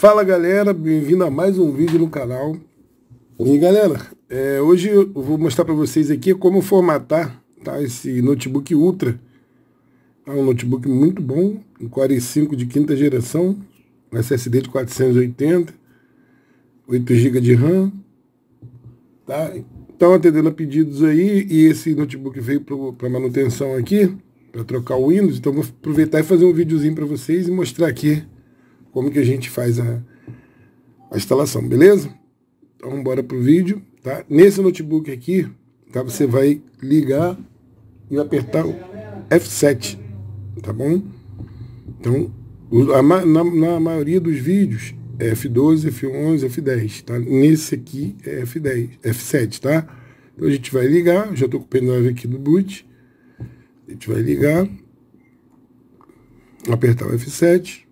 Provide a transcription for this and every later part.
Fala galera, bem-vindo a mais um vídeo no canal. E galera, hoje eu vou mostrar para vocês aqui como formatar, tá, esse notebook Ultra. É um notebook muito bom, um Core i5 de quinta geração, SSD de 480, 8 GB de RAM. Tá? Estão atendendo a pedidos aí e esse notebook veio para manutenção aqui, para trocar o Windows. Então vou aproveitar e fazer um videozinho para vocês e mostrar aqui como que a gente faz a instalação, beleza? Então bora pro vídeo, tá? Nesse notebook aqui, tá? Você vai ligar e apertar o F7, tá bom? Então, na maioria dos vídeos é F12, F11, F10, tá? Nesse aqui é F10, F7, tá? Então a gente vai ligar, já tô com o pendrive aqui do boot. A gente vai ligar, apertar o F7.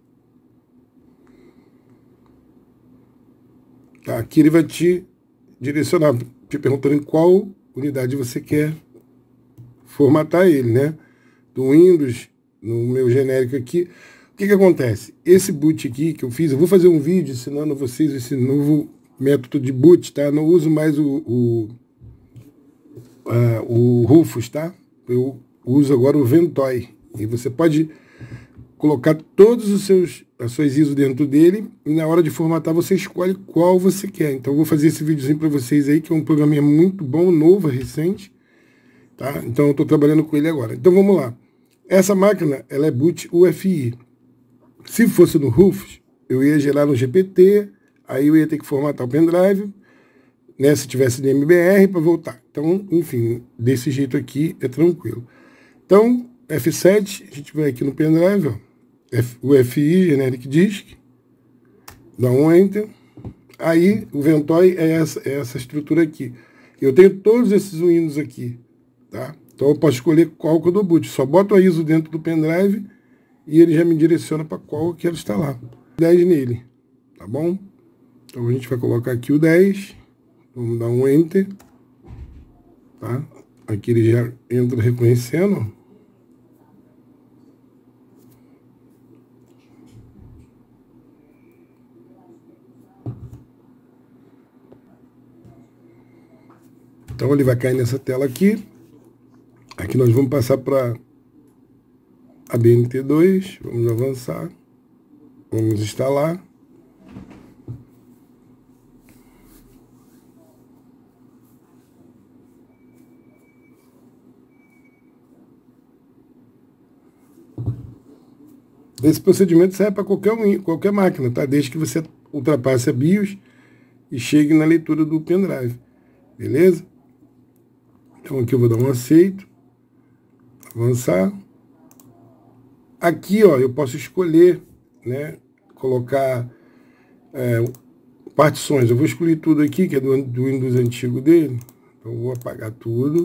Aqui ele vai te direcionar, te perguntando em qual unidade você quer formatar ele, né? Do Windows, no meu genérico aqui. O que acontece? Esse boot aqui que eu fiz, eu vou fazer um vídeo ensinando a vocês esse novo método de boot, tá? Não uso mais o Rufus, tá? Eu uso agora o Ventoy. E você pode colocar todos as suas ISO dentro dele e na hora de formatar você escolhe qual você quer. Então eu vou fazer esse videozinho para vocês aí, que é um programinha muito bom, novo, recente, tá? Então eu estou trabalhando com ele agora. Então vamos lá. Essa máquina, ela é boot UEFI. Se fosse no Rufus, eu ia gerar no GPT, aí eu ia ter que formatar o pendrive, né, se tivesse de MBR para voltar. Então, enfim, desse jeito aqui é tranquilo. Então, F7, a gente vai aqui no pendrive, ó. UEFI, Generic Disk, dá um Enter. Aí o Ventoy é essa estrutura aqui. Eu tenho todos esses Windows aqui, tá? Então eu posso escolher qual que eu dou boot. Só boto a ISO dentro do pendrive e ele já me direciona para qual eu quero instalar. 10 nele, tá bom? Então a gente vai colocar aqui o 10. Vamos dar um Enter, tá? Aqui ele já entra reconhecendo, ó. Então ele vai cair nessa tela aqui. Aqui nós vamos passar para a BNT2. Vamos avançar. Vamos instalar. Esse procedimento serve para qualquer máquina, tá? Desde que você ultrapasse a BIOS e chegue na leitura do pendrive. Beleza? Então aqui eu vou dar um aceito, avançar. Aqui, ó, eu posso escolher, né, colocar partições. Eu vou escolher tudo aqui, que é do Windows antigo dele. Então eu vou apagar tudo.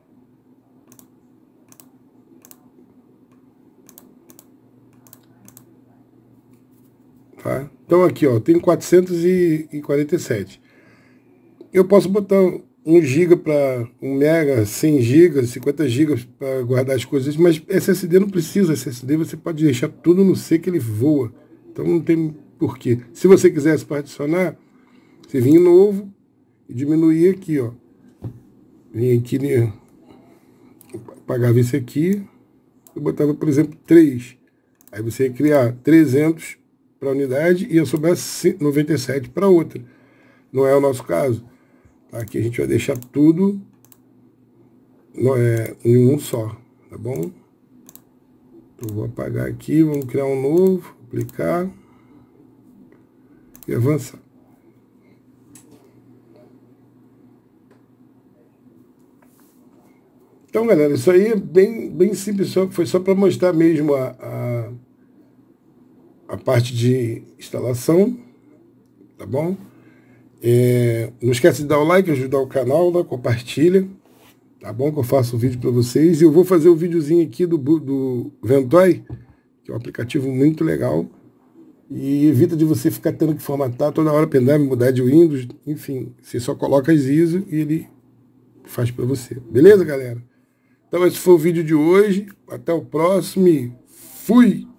Tá? Então aqui, ó, tem 447. Eu posso botar 1 GB para 1 mega, 100 GB, 50 GB para guardar as coisas, mas SSD não precisa. SSD você pode deixar tudo no C que ele voa. Então não tem porquê. Se você quisesse particionar, você vinha novo e diminuir aqui, ó. Vinha aqui, né? Apagava esse aqui, eu botava, por exemplo, 3. Aí você ia criar 300 para a unidade e ia sobrar 97 para outra. Não é o nosso caso. Aqui a gente vai deixar tudo em um só, tá bom? Então vou apagar aqui, vamos criar um novo, aplicar e avançar. Então, galera, isso aí é bem simples, foi só para mostrar mesmo a parte de instalação, tá bom? Não esquece de dar o like, ajudar o canal, né? Compartilha, tá bom? Que eu faço um vídeo para vocês. E eu vou fazer um videozinho aqui do Ventoy, que é um aplicativo muito legal. E evita de você ficar tendo que formatar toda hora, pendrive, mudar de Windows, enfim. Você só coloca as ISO e ele faz para você. Beleza, galera? Então esse foi o vídeo de hoje. Até o próximo e fui!